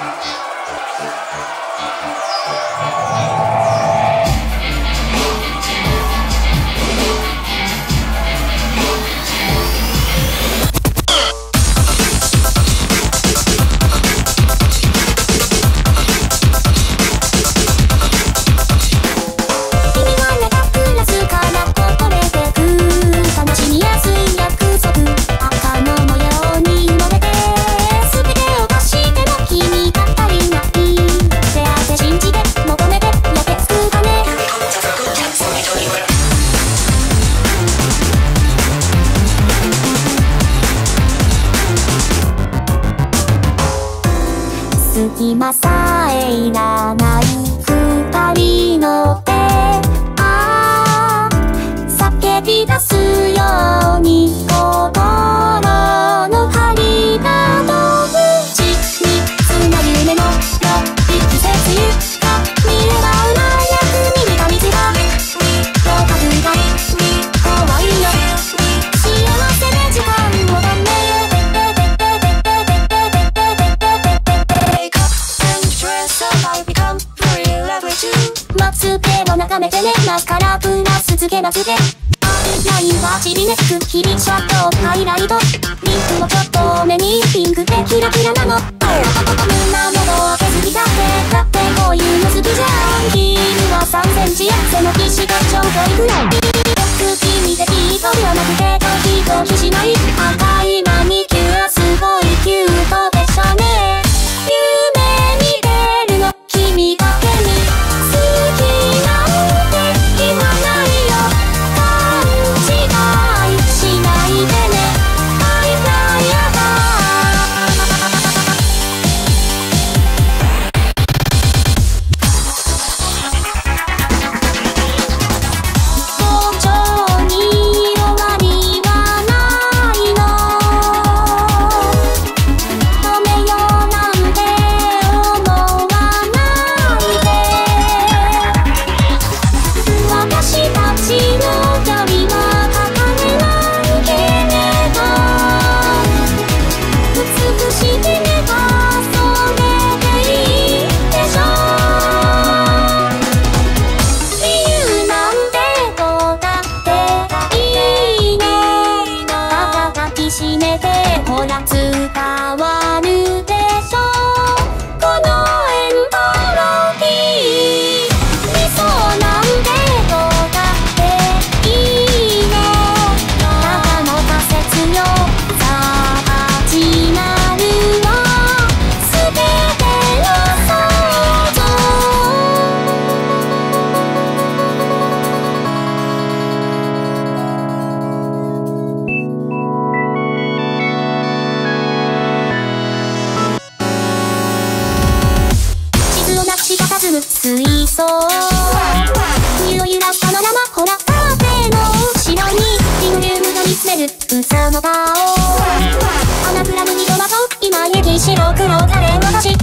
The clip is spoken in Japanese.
隙間さえいらない二人の手、ああ叫び出すように心の針が同時につな夢の季節ゆか見ればうまい役に見た道がどうか不甲斐怖いよ幸せで時間を止めまつげを眺めてねマスカラプラスつけまつげアイラインはちびめく日々シャドウハイライトリンクもちょっと多めにピンクでキラキラなの胸元を削りだってこういうの好きじゃんヒールは3センチ背の岸がちょうどいいぐらい僕君できっとではなくてドキドキしない赤いマニキュアすごいキュートでしたね夢見てるの君だけに好きなんて言わないよ勘違いしないでねバイバイやだ同情に終わりはないの止めようなんて思わないで私たちの距離は測れないけれど美しいねがそれでいいでしょ理由なんてどうだっていいの肩抱きしめてほら伝わるでしょこのエントロピー理想なんてどうだっていいのただの仮説よさあ始まるの全ての想像地図をなくした佇む水槽匂い揺らパノラマほらカーテンの後ろにリングルームが見つめる嘘の顔アナグラムにトマト今駅白黒カレー私